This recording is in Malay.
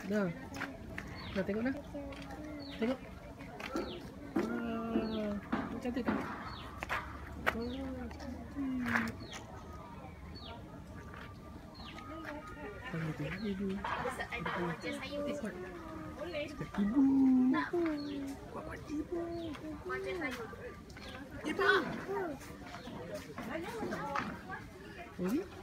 Dah. Dah tengok dah. Tengok. Wah, cantik tak? Tengok tu ibu. Ibu. Kuat ibu. Ibu. Ibu.